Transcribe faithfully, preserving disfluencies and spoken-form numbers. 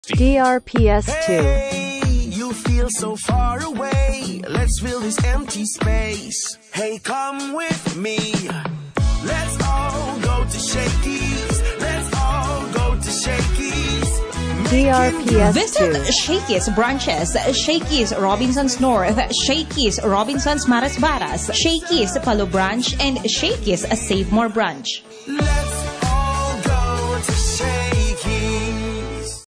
D R P S two. Hey, you feel so far away. Let's fill this empty space. Hey, come with me. Let's all go to Shakey's. Let's all go to Shakey's. D R P S two. Visit Shakey's branches, Shakey's Robinsons North, Shakey's Robinsons Maras Baras, Shakey's Palo Branch, and Shakey's Save More Branch. Let's